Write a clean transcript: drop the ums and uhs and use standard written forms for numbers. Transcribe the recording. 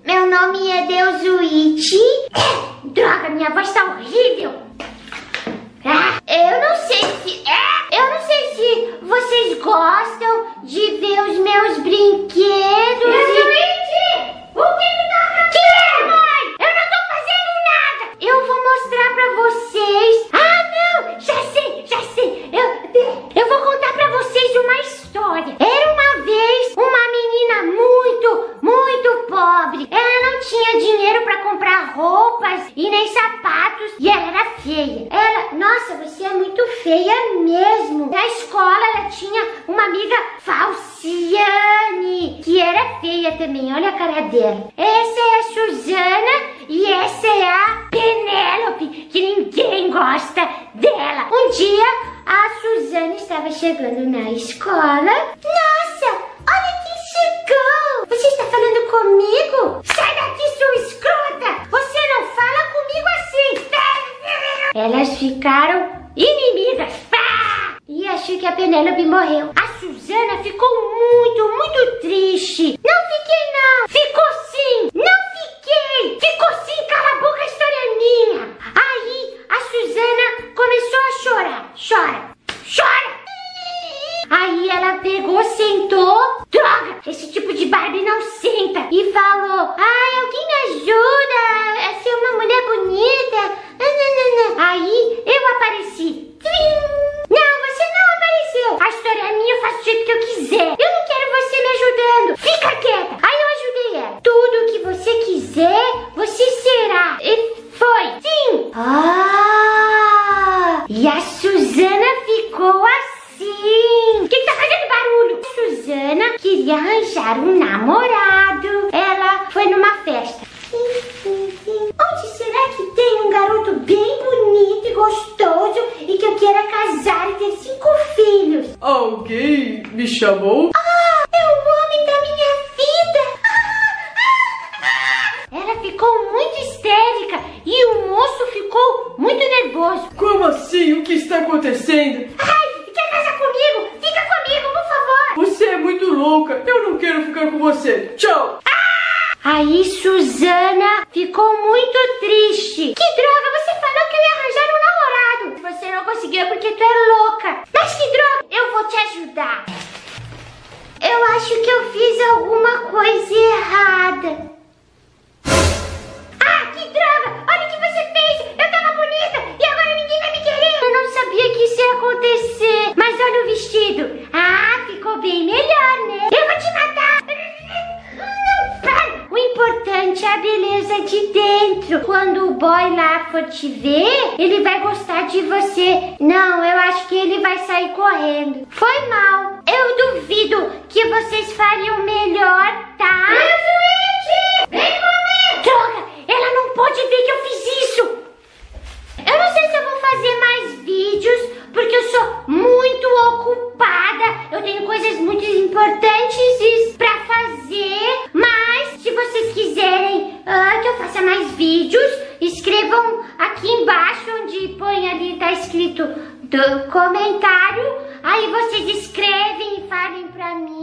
Meu nome é Deusuíte. Droga, minha voz tá horrível. Eu não sei se vocês gostam de ver os meus brinquedos. Deusuíte! O que me dá pra ver, mãe? Eu não tô fazendo nada. Eu vou mostrar pra vocês. Não, já sei. Eu vou contar pra vocês uma história. Era uma vez uma menina muito pobre. Ela não tinha dinheiro pra comprar roupas e nem sapatos. E ela era feia. Nossa, você é muito feia mesmo. Na escola ela tinha uma amiga Falciane, que era feia também. Olha a cara dela. Essa é a Suzana e essa é a Penélope, que ninguém gosta dela. Um dia a Suzana estava chegando na escola. Nossa, olha quem chegou. Você está falando comigo? Sai daqui, sua escrota. Você não fala comigo assim. Elas ficaram inimigas. E achei que a Penélope morreu. A Suzana ficou muito triste. Não fiquei, não. Ficou sim. Não fiquei. Ficou sim. Cala a boca, a história é minha. Aí a Suzana começou a chorar. Chora. Aí ela pegou, sentou. Droga, esse tipo de Barbie não senta. E falou: ai, alguém me ajuda a ser uma mulher bonita. Aí eu apareci. Não, você não apareceu. A história é minha, eu faço do jeito que eu quiser. Eu não quero você me ajudando. Fica quieta. Aí eu ajudei ela. Tudo que você quiser, você será. E foi. Sim. E a Suzana ficou assim. Quem tá fazendo barulho? A Suzana queria arranjar um namorado. Ela foi numa festa. Onde será que tem um garoto bem bonito e gostoso e que eu queira casar e ter 5 filhos? Alguém me chamou? É o homem da minha vida. Ela ficou muito histérica e o moço ficou muito nervoso. Como assim? O que está acontecendo? Quer casar comigo? Fica comigo, por favor. Você é muito louca. Eu não quero ficar com você. Tchau. Aí Suzana ficou muito triste. Que droga, você falou que eu ia arranjar um namorado. Você não conseguiu porque tu é louca. Mas que droga, eu vou te ajudar. Eu acho que eu fiz alguma coisa errada. Que droga, olha o que você fez. Eu tava bonita e agora ninguém vai me querer. Eu não sabia que isso ia acontecer. Mas olha o vestido. Ficou bem melhor, né? Eu vou te matar. O importante é a beleza de dentro. Quando o boy lá for te ver, ele vai gostar de você. Não, eu acho que ele vai sair correndo. Foi mal. Eu duvido que vocês fariam melhor, tá? Deusuíte! Vem comigo! Droga, ela não pode ver que eu fiz isso. Eu não sei se eu vou fazer mais vídeos, porque eu sou muito ocupada. Eu tenho coisas muito importantes pra fazer. Mas se vocês quiserem que eu faça mais vídeos, escrevam aqui embaixo onde põe ali, tá escrito do comentário. Aí vocês escrevem e falem pra mim.